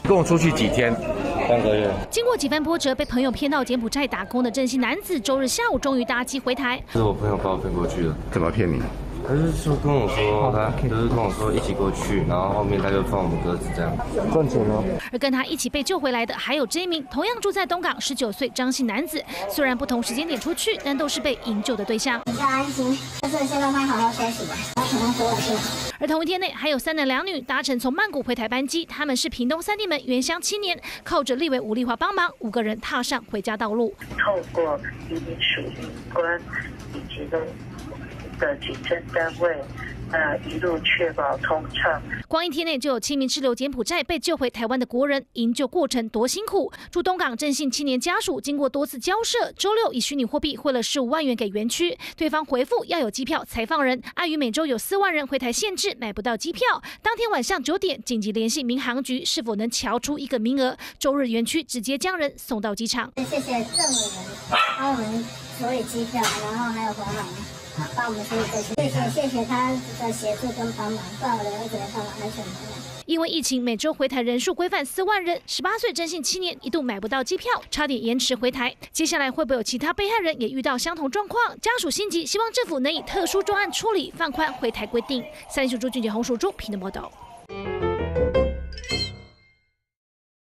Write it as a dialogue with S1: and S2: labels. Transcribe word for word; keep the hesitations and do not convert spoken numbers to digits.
S1: 跟我出去几天？
S2: 三个月。
S3: 经过几番波折，被朋友骗到柬埔寨打工的郑姓男子，周日下午终于搭机回台。
S2: 是我朋友把我骗过去的。
S1: 怎么骗你？
S2: 他就是说跟我说，他就是跟我说一起过去，然后后面他就放我们鸽子这样。
S4: 赚钱了。
S3: 而跟他一起被救回来的还有这一名同样住在东港十九岁张姓男子，虽然不同时间点出去，但都是被营救的对象。
S5: 比较安心，就是先让他好好休息吧，然后可能多了就好。
S3: 而同一天内，还有三男两女搭乘从曼谷回台班机，他们是屏东三地门原乡青年，靠着立委吴丽华帮忙，五个人踏上回家道路。
S6: 透过移民署移官以及的的警政单位。呃，一路确保通畅。
S3: 光一天内就有七名滞留柬埔寨被救回台湾的国人，营救过程多辛苦。驻东港郑姓青年家属经过多次交涉，周六以虚拟货币汇了十五万元给园区，对方回复要有机票才放人。碍于每周有四万人回台限制，买不到机票。当天晚上九点紧急联系民航局，是否能调出一个名额。周日园区直接将人送到机场。
S5: 谢谢郑委员帮我们处理机票，然后还有华航。帮我们处理这些，谢谢谢谢他的协助跟帮忙，不然我的儿子没办法安全回来。
S3: 因为疫情，每周回台人数规范四万人，十八岁郑姓青年一度买不到机票，差点延迟回台。接下来会不会有其他被害人也遇到相同状况？家属心急，希望政府能以特殊专案处理，放宽回台规定。三立新闻朱俊杰、洪淑珠、平的报道。